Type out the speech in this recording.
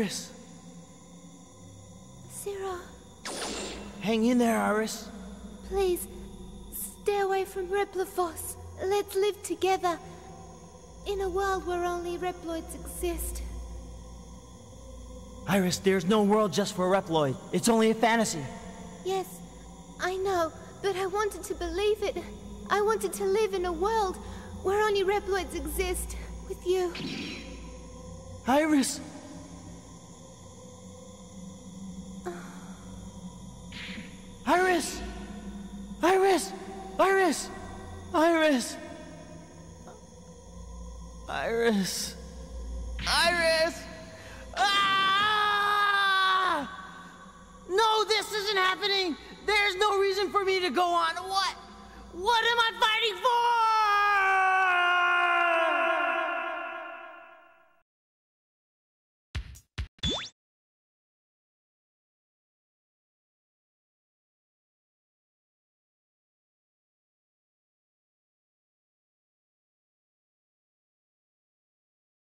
Iris! Zero, Hang in there, Iris. please, stay away from Replophos. Let's live together. In a world where only Reploids exist. Iris, there's no world just for Reploid. It's only a fantasy. Yes, I know, but I wanted to believe it. I wanted to live in a world where only Reploids exist. With you. Iris! Iris! Iris! Iris! Iris! Iris! Iris! Ah! No, this isn't happening! There's no reason for me to go on. What?